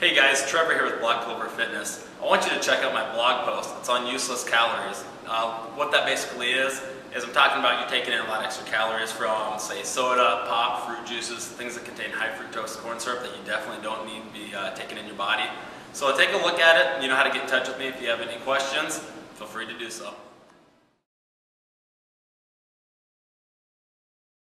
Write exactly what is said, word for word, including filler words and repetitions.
Hey guys, Trevor here with Clover Fitness. I want you to check out my blog post. It's on useless calories. Uh, what that basically is, is I'm talking about you taking in a lot of extra calories from, say, soda, pop, fruit juices, things that contain high fructose corn syrup that you definitely don't need to be uh, taking in your body. So take a look at it. You know how to get in touch with me if you have any questions. Feel free to do so.